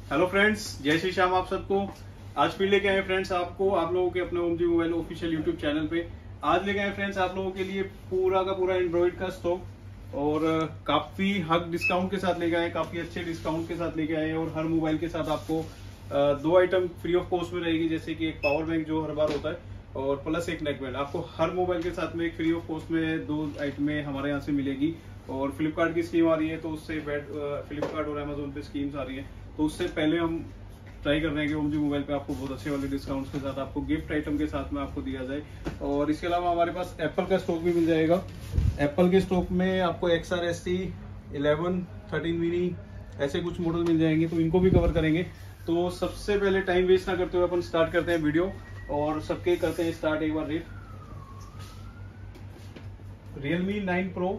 Hello friends, जय श्री श्याम आप सबको। आज फिर लेके आए फ्रेंड्स आप लोगों के अपने Om ji mobile official YouTube channel पे। आज लेके आए फ्रेंड्स आप लोगों के लिए पूरा का पूरा एंड्रॉइड का स्टॉक और काफी हक डिस्काउंट के साथ लेके आए, काफी अच्छे डिस्काउंट के साथ लेके आए। और हर मोबाइल के साथ आपको दो आइटम फ्री ऑफ कॉस्ट में रहेगी, जैसे कि एक पावर बैंक जो हर बार होता है और प्लस एक नेक बैंड। आपको हर मोबाइल के साथ में एक फ्री ऑफ कॉस्ट में दो आइटमें हमारे यहाँ से मिलेगी। और फ्लिपकार्ट की स्कीम आ रही है, तो उससे फ्लिपकार्ट और अमेजोन पे स्कीम्स आ रही है, तो उससे पहले हम ट्राई कर रहे हैं कि ओम जी मोबाइल पे आपको बहुत अच्छे वाले डिस्काउंट्स के साथ आपको गिफ्ट आइटम के साथ में आपको दिया जाए। और इसके अलावा हमारे पास एप्पल का स्टॉक भी मिल जाएगा। एप्पल के स्टॉक में आपको XR/ST 11, 13 मिनी ऐसे कुछ मॉडल मिल जाएंगे, तो इनको भी कवर करेंगे। तो सबसे पहले टाइम वेस्ट ना करते हुए अपन स्टार्ट करते हैं वीडियो और सबके करते हैं स्टार्ट। एक बार रेट Realme 9 Pro,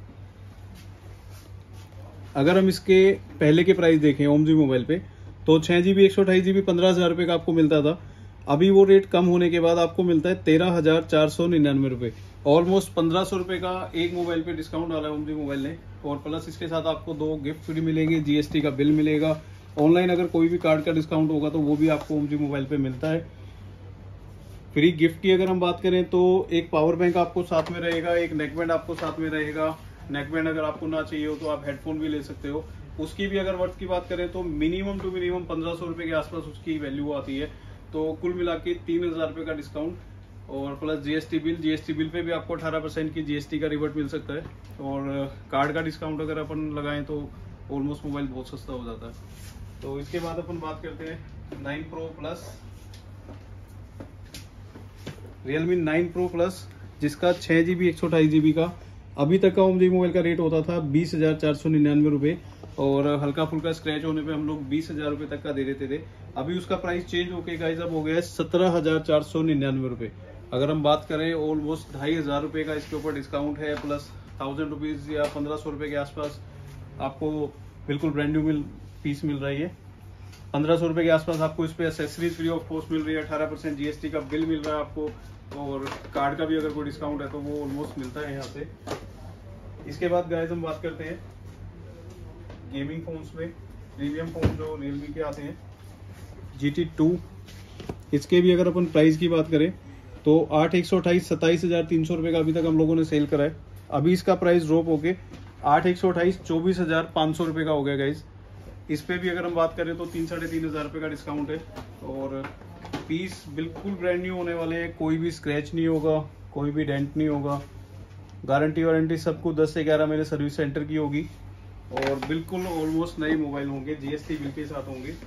अगर हम इसके पहले के प्राइस देखें ओम जी मोबाइल पे, तो 6GB 128GB 15,000 रुपये का आपको मिलता था। अभी वो रेट कम होने के बाद आपको मिलता है 13,499 रुपये। ऑलमोस्ट 1,500 रुपये का एक मोबाइल पे डिस्काउंट डाला है ओम जी मोबाइल ने। और प्लस इसके साथ आपको दो गिफ्ट फ्री मिलेंगे, GST का बिल मिलेगा। ऑनलाइन अगर कोई भी कार्ड का डिस्काउंट होगा तो वो भी आपको ओम जी मोबाइल पे मिलता है। फ्री गिफ्ट की अगर हम बात करें तो एक पावर बैंक आपको साथ में रहेगा, एक नेक बैंड आपको साथ में रहेगा। नेक बैंड अगर आपको ना चाहिए हो तो आप हेडफोन भी ले सकते हो। उसकी भी अगर वर्थ की बात करें तो मिनिमम टू मिनिमम 1,500 रुपये के आसपास उसकी वैल्यू आती है। तो कुल मिला के 3,000 रुपये का डिस्काउंट और प्लस जीएसटी बिल पे भी आपको 18% की GST का रिवर्ट मिल सकता है। और कार्ड का डिस्काउंट अगर अपन लगाएं तो ऑलमोस्ट मोबाइल बहुत सस्ता हो जाता है। तो इसके बाद अपन बात करते हैं 9 Pro plus, Realme 9 Pro plus, जिसका 6GB 128GB का अभी तक का ओम जी मोबाइल का रेट होता था 20,499 रुपये। और हल्का फुल्का स्क्रैच होने पे हम लोग 20,000 रुपये तक का दे देते थे। अभी उसका प्राइस चेंज होके गाइस अब हो गया है 17,499 रुपये। अगर हम बात करें ऑलमोस्ट 2,500 रुपये का इसके ऊपर डिस्काउंट है, प्लस 1,000 रुपीज़ या 1,500 रुपये के आसपास आपको बिल्कुल ब्रांड न्यू पीस मिल रही है। 1,500 रुपये के आसपास आपको इस पे एसेसरीज फ्री ऑफ कॉस्ट मिल रही है, 18% GST का बिल मिल रहा है आपको। और कार्ड का भी अगर कोई डिस्काउंट है तो वो ऑलमोस्ट मिलता है यहाँ से। इसके बाद गाइस हम बात करते हैं गेमिंग फोन्स में। प्रीमियम फोन जो Realme के आते हैं GT2, इसके भी अगर अपन प्राइस की बात करें तो 8,128 27,300 रुपये का अभी तक हम लोगों ने सेल करा है। अभी इसका प्राइस ड्रॉप होके 8,128 24,500 रुपये का हो गया गाइस। इस पे भी अगर हम बात करें तो 3,500 रुपये का डिस्काउंट है। और पीस बिल्कुल ब्रांड न्यू होने वाले हैं, कोई भी स्क्रैच नहीं होगा, कोई भी डेंट नहीं होगा। गारंटी वारंटी सबको 10 से 11 महीने सर्विस सेंटर की होगी और बिल्कुल ऑलमोस्ट नए मोबाइल होंगे, GST बिल के साथ होंगे।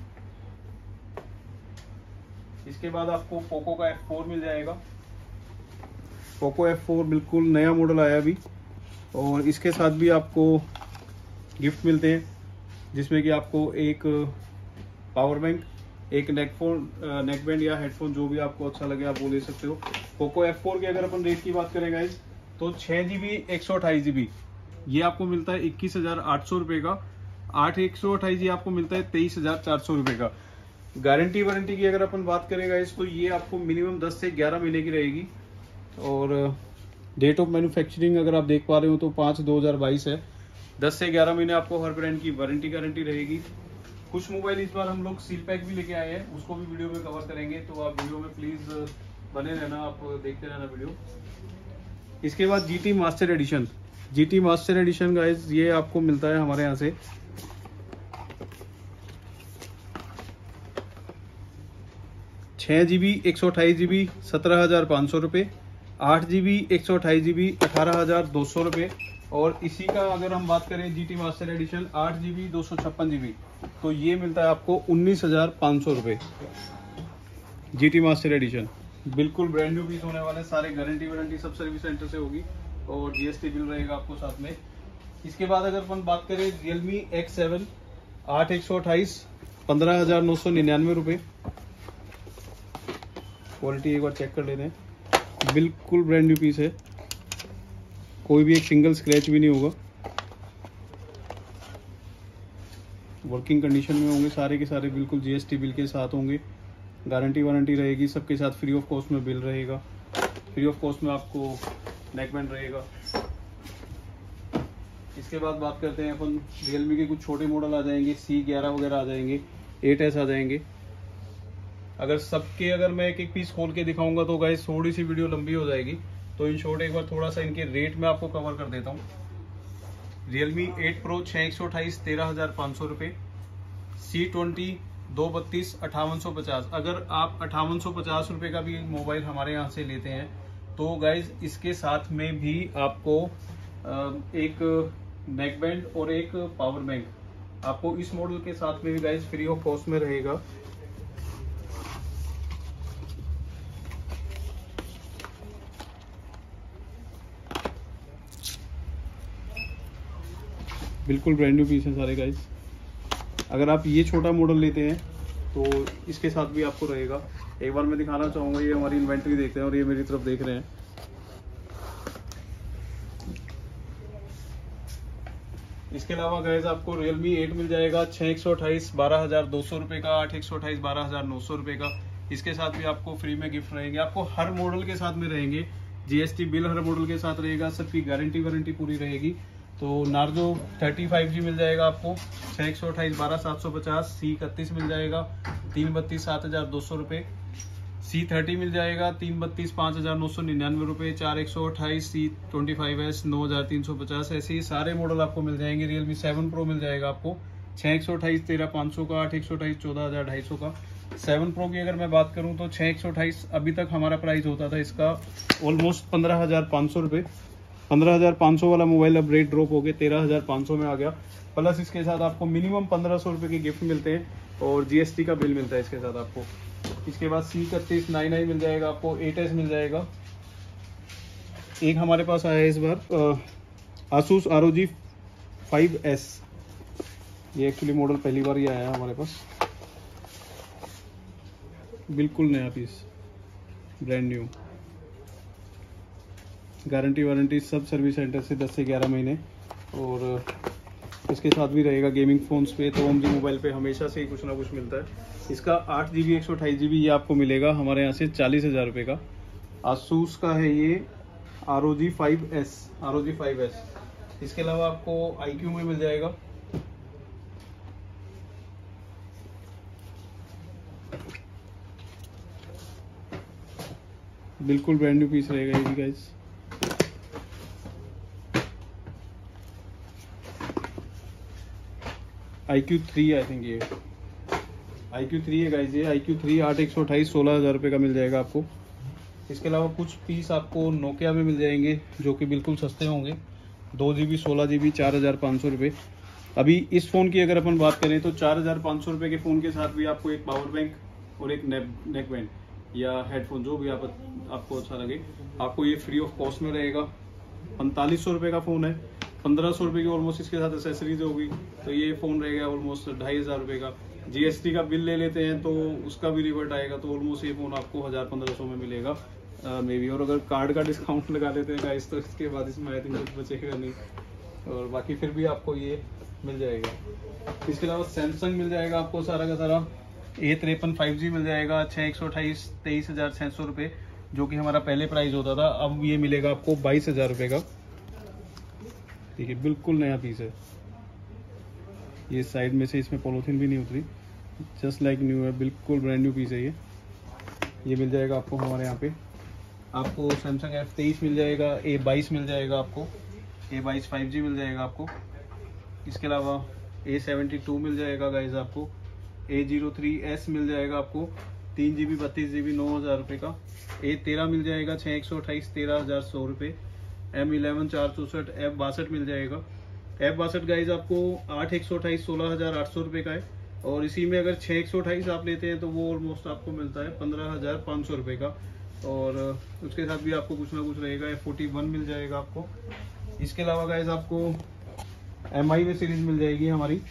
इसके बाद आपको पोको का F4 मिल जाएगा। पोको F4 बिल्कुल नया मॉडल आया अभी और इसके साथ भी आपको गिफ्ट मिलते हैं, जिसमें कि आपको एक पावर बैंक, एक नेक बैंड या हेडफोन, जो भी आपको अच्छा लगे आप वो ले सकते हो। पोको F4 के अगर अपन रेट की बात करें गाइस तो 6GB 128GB ये आपको मिलता है 21,800 रुपये का। 8,128 ये आपको मिलता है 23,400 रुपये का। गारंटी वारंटी की अगर अपन बात करें गाइस तो ये आपको मिनिमम 10 से 11 महीने की रहेगी। और डेट ऑफ मैन्युफैक्चरिंग अगर आप देख पा रहे हो तो 5/2022 है। 10 से 11 महीने आपको हर ब्रांड की वारंटी गारंटी रहेगी। कुछ मोबाइल इस बार हम लोग सील पैक भी लेके आए हैं, उसको भी वीडियो में कवर करेंगे, तो आप वीडियो में प्लीज बने रहना, आप देखते रहना वीडियो। इसके बाद GT मास्टर एडिशन गाइस, ये आपको मिलता है हमारे यहाँ से 6GB 128GB 17,500 रुपये, 8GB 128GB 18,200 रुपये। और इसी का अगर हम बात करें GT master addition 8GB 256GB, तो ये मिलता है आपको 19,500 रुपये। GT मास्टर एडिशन बिल्कुल ब्रांड न्यू पीस होने वाले, सारे गारंटी वारंटी सब सर्विस सेंटर से होगी और GST बिल रहेगा आपको साथ में। इसके बाद अगर अपन बात करें Realme X7 8,128 15,999 रुपये। क्वालिटी एक बार चेक कर लेते हैं, बिल्कुल ब्रांड न्यू पीस है, कोई भी एक सिंगल स्क्रैच भी नहीं होगा। वर्किंग कंडीशन में होंगे सारे के सारे, बिल्कुल GST बिल के साथ होंगे। गारंटी वारंटी रहेगी सबके साथ, फ्री ऑफ कॉस्ट में बिल रहेगा। फ्री ऑफ कॉस्ट में आपको नेक बैंड रहेगा। इसके बाद बात करते हैं अपन Realme के कुछ छोटे मॉडल आ जाएंगे, C11 वगैरह आ जाएंगे। 8S आ जाएंगे। अगर मैं एक एक पीस खोल के दिखाऊंगा तो गाइस थोड़ी सी वीडियो लंबी हो जाएगी, तो इन शॉर्ट एक बार थोड़ा सा इनके रेट में आपको कवर कर देता हूँ। Realme 8 Pro 6128 13,500 रुपये, C20 232 5850। अगर आप 5850 रुपये का भी मोबाइल हमारे यहाँ से लेते हैं तो गाइज इसके साथ में भी आपको एक नेक बैंड और एक पावर बैंक आपको इस मॉडल के साथ में भी गाइज फ्री ऑफ कॉस्ट में रहेगा। बिल्कुल ब्रांड न्यू पीस है सारे गाइज। अगर आप ये छोटा मॉडल लेते हैं तो इसके साथ भी आपको रहेगा। एक बार मैं दिखाना चाहूँगा, ये हमारी इन्वेंट्री देखते हैं और ये मेरी तरफ देख रहे हैं। इसके अलावा गाइज आपको Realme 8 मिल जाएगा 6128 12,200 रुपये का, 8128 12,900 रुपये का। इसके साथ भी आपको फ्री में गिफ्ट रहेंगे, आपको हर मॉडल के साथ में रहेंगे। GST बिल हर मॉडल के साथ रहेगा, सबकी गारंटी वारंटी पूरी रहेगी। तो नार्जो 35G मिल जाएगा आपको 6128 12,750, C31 मिल जाएगा 332 7,200 रुपये, C30 मिल जाएगा 332 5,999 रुपये, 4128 C25S 9,350। ऐसे ही सारे मॉडल आपको मिल जाएंगे। Realme 7 Pro मिल जाएगा आपको 6128 13,500 का, 8128 14,250 का। 7 Pro की अगर मैं बात करूं तो 6128 अभी तक हमारा प्राइस होता था इसका ऑलमोस्ट 15,500 रुपये। 15,500 वाला मोबाइल अब रेट ड्रॉप हो गया 13,500 में आ गया। प्लस इसके साथ आपको मिनिमम 1,500 रुपये के गिफ्ट मिलते हैं और GST का बिल मिलता है इसके साथ आपको। इसके बाद C31 99 मिल जाएगा आपको, 8S मिल जाएगा। एक हमारे पास आया है इस बार Asus ROG 5S, ये एक्चुअली मॉडल पहली बार ही आया है हमारे पास। बिल्कुल नया पीस, ब्रांड न्यू, गारंटी वारंटी सब सर्विस सेंटर से 10 से 11 महीने। और इसके साथ भी रहेगा गेमिंग फ़ोन्स पे तो OMG मोबाइल पे हमेशा से ही कुछ ना कुछ मिलता है। इसका 8GB 128GB ये आपको मिलेगा हमारे यहाँ से 40,000 रुपये का। Asus का है ये ROG 5S। इसके अलावा आपको IQ में मिल जाएगा। बिल्कुल ब्रांड न्यू पीस रहेगा ये भी गाइस। IQ3 आई थिंक ये IQ3 है गाइस। ये IQ3 8 128 16,000 रुपये का मिल जाएगा आपको। इसके अलावा कुछ पीस आपको नोकिया में मिल जाएंगे जो कि बिल्कुल सस्ते होंगे, 2GB 16GB 4,500 रुपये। अभी इस फ़ोन की अगर अपन बात करें तो 4,500 रुपये के फ़ोन के साथ भी आपको एक पावर बैंक और एक नेक बैंड या हेडफोन जो भी आपको अच्छा लगे आपको ये फ्री ऑफ कॉस्ट में रहेगा। 4,500 रुपये का फ़ोन है, 1,500 रुपये की ऑलमोस्ट इसके साथ एसेसरीज होगी, तो ये फ़ोन रहेगा ऑलमोस्ट 2,500 रुपये का। GST का बिल ले लेते हैं तो उसका भी रिवर्ट आएगा, तो ऑलमोस्ट ये फ़ोन आपको 1,000-1,500 में मिलेगा मे बी। और अगर कार्ड का डिस्काउंट लगा लेते हैं गाइस तो इसके बाद इसमें आई थिंक कुछ बचेगा नहीं, और बाकी फिर भी आपको ये मिल जाएगा। इसके अलावा सैमसंग मिल जाएगा आपको सारा का सारा। A53 5G मिल जाएगा 6128 23,600 रुपये, जो कि हमारा पहले प्राइस होता था, अब ये मिलेगा आपको 22,000 रुपये का। ठीक है, बिल्कुल नया पीस है। ये साइड में से इसमें पॉलीथीन भी नहीं उतरी, जस्ट लाइक न्यू है, बिल्कुल ब्रांड न्यू पीस है ये मिल जाएगा आपको हमारे यहाँ पे। आपको सैमसंग F23 मिल जाएगा, A22 मिल जाएगा आपको, A22 5G मिल जाएगा आपको। इसके अलावा A72 मिल जाएगा गाइज आपको, A03S मिल जाएगा आपको 3GB 32GB 9,000 रुपये का। A13 मिल जाएगा 6128 13,100 रुपये। M11 464 F62 मिल जाएगा। F62 गाइज आपको 8 128 16,800 रुपये का है, और इसी में अगर 6 128 आप लेते हैं तो वो ऑलमोस्ट आपको मिलता है 15,500 रुपये का। और उसके साथ भी आपको कुछ ना कुछ रहेगा। F41 मिल जाएगा आपको। इसके अलावा गाइज आपको MI में सीरीज मिल जाएगी हमारी।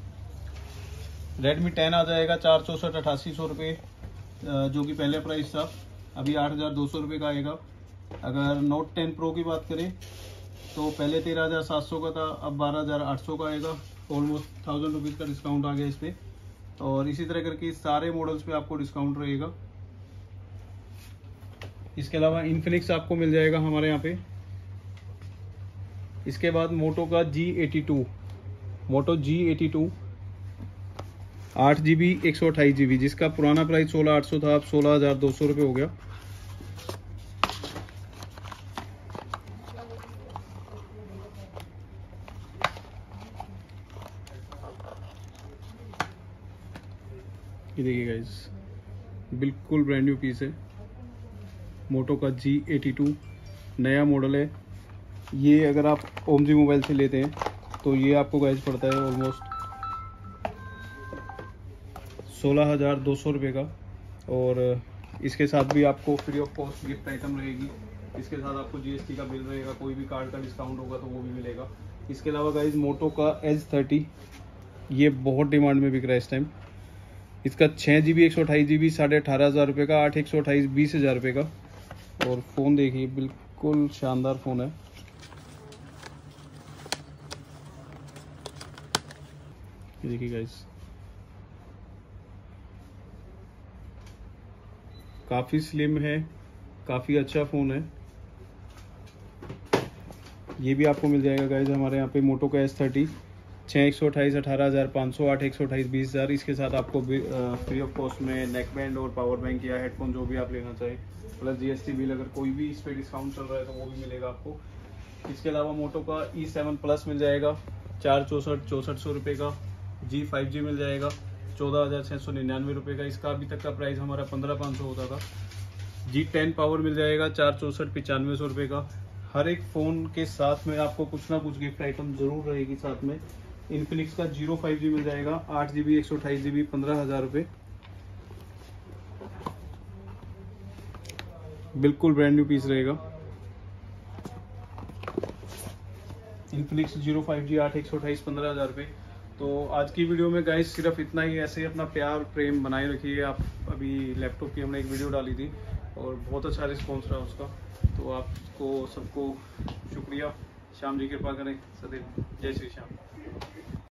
Redmi 10 आ जाएगा 464 8800 रुपये, जो कि पहले प्राइस था, अभी 8,200 रुपये का आएगा। अगर Note 10 Pro की बात करें तो पहले 13,700 का था, अब 12,800 का आएगा। ऑलमोस्ट 1,000 रुपीज़ का डिस्काउंट आ गया इस पर, और इसी तरह करके सारे मॉडल्स पे आपको डिस्काउंट रहेगा। इसके अलावा इन्फिनिक्स आपको मिल जाएगा हमारे यहाँ पे। इसके बाद मोटो का G82, मोटो G82 8 GB 128 GB, जिसका पुराना प्राइस 16,800 था, अब 16,200 रुपये हो गया। ये देखिए गाइस, बिल्कुल ब्रांड न्यू पीस है, मोटो का G82 नया मॉडल है। ये अगर आप ओमजी मोबाइल से लेते हैं तो ये आपको गाइस पड़ता है ऑलमोस्ट 16,200 रुपये का। और इसके साथ भी आपको free of cost gift item रहेगी। इसके साथ आपको GST का बिल रहेगा, कोई भी कार्ड का डिस्काउंट होगा तो वो भी मिलेगा। इसके अलावा गाइस मोटो का Edge30, ये बहुत डिमांड में बिक रहा है इस टाइम। इसका 6 GB 128 GB 18,500 रुपये का, 8 128 20,000 रुपये का। और फ़ोन देखिए, बिल्कुल शानदार फ़ोन है। ये देखिए गाइस, काफ़ी स्लिम है, काफ़ी अच्छा फ़ोन है। ये भी आपको मिल जाएगा गाइस हमारे यहाँ पे मोटो का Edge30, 6 128 18,500, 8 128 20,000। इसके साथ आपको फ्री ऑफ कॉस्ट में नेक बैंड और पावर बैंक या हेडफोन जो भी आप लेना चाहें, प्लस GST बिल, अगर कोई भी इस पर डिस्काउंट चल रहा है तो वो भी मिलेगा आपको। इसके अलावा मोटो का E7 प्लस मिल जाएगा 464 रुपये का। G5G मिल जाएगा 14,699 रुपये का। इसका अभी तक का प्राइस हमारा 15,500 होता था। G10 पावर मिल जाएगा 464 9500 रुपये का। हर एक फ़ोन के साथ में आपको कुछ ना कुछ गिफ्ट आइटम ज़रूर रहेगी साथ में। इन्फिनिक्स का 05G मिल जाएगा 8 GB 128 GB 15,000 रुपये, बिल्कुल ब्रांड न्यू पीस रहेगा। इन्फिनिक्स 05G 8 128 15,000 रुपये। तो आज की वीडियो में गाइस सिर्फ इतना ही। ऐसे अपना प्यार प्रेम बनाए रखिए आप। अभी लैपटॉप की हमने एक वीडियो डाली थी और बहुत अच्छा रिस्पॉन्स रहा उसका, तो आपको सबको शुक्रिया। श्याम जी कृपा करें सदैव। जय श्री श्याम।